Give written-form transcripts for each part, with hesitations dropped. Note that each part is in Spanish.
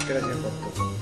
Gracias por todo.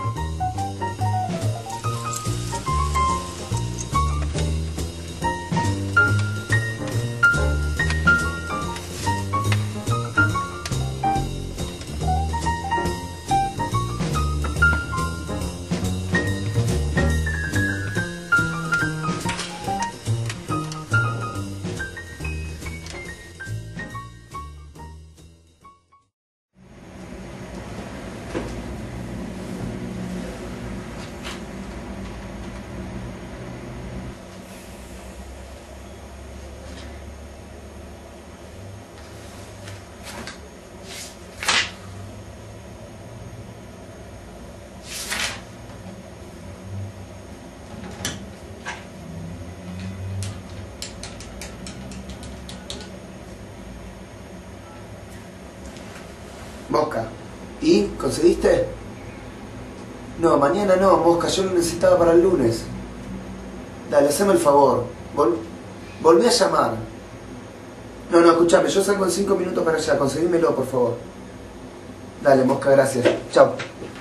Mosca, ¿y? ¿Conseguiste? No, mañana no, Mosca, yo lo necesitaba para el lunes. Dale, haceme el favor. Volví a llamar. No, escuchame, yo salgo en 5 minutos para allá, conseguímelo, por favor. Dale, Mosca, gracias. Chao.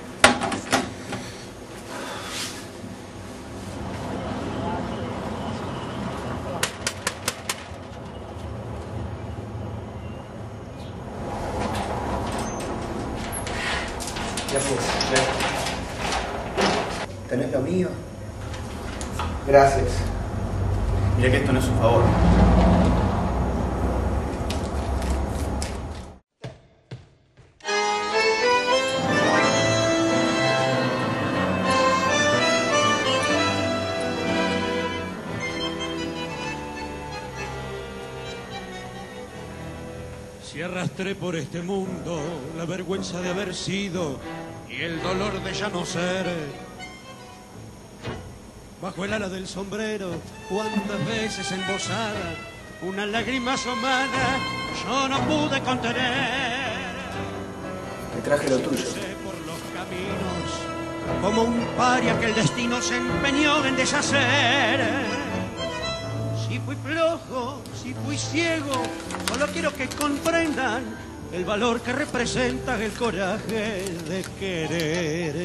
¿Tenés lo mío? Gracias. Mira que esto no es un favor. Si arrastré por este mundo la vergüenza de haber sido y el dolor de ya no ser, bajo el ala del sombrero, cuántas veces embosada, una lágrima asomada, yo no pude contener. Te traje lo tuyo. Crucé por los caminos, como un paria que el destino se empeñó en deshacer. Si fui flojo, si fui ciego, solo quiero que comprendan el valor que representa el coraje de querer.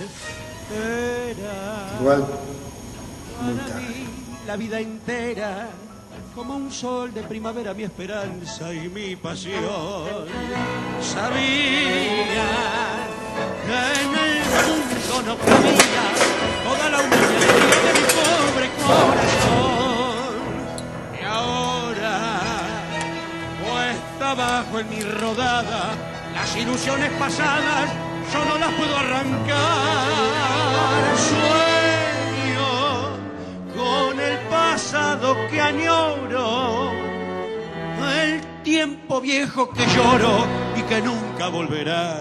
Era Igual, para mí la vida entera como un sol de primavera, mi esperanza y mi pasión. Sabía que en el mundo no cabía toda la humillación de mi pobre corazón. Y ahora, puesta abajo en mi rodada, las ilusiones pasadas yo no las puedo arrancar. Sueño con el pasado que añoro, el tiempo viejo que lloro y que nunca volverá.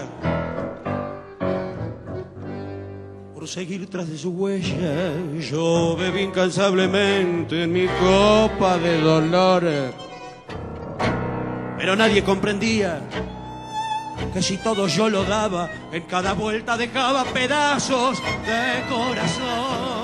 Por seguir tras de su huella, yo bebí incansablemente en mi copa de dolor. Pero nadie comprendía que si todo yo lo daba, en cada vuelta dejaba pedazos de corazón.